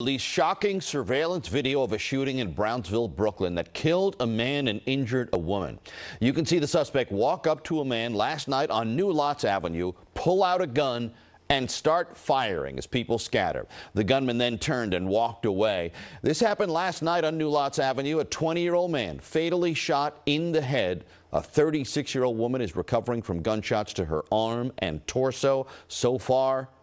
Released shocking surveillance video of a shooting in Brownsville, Brooklyn that killed a man and injured a woman. You can see the suspect walk up to a man last night on New Lots Avenue, pull out a gun, and start firing as people scatter. The gunman then turned and walked away. This happened last night on New Lots Avenue. A 20-year-old man fatally shot in the head. A 36-year-old woman is recovering from gunshots to her arm and torso. So far,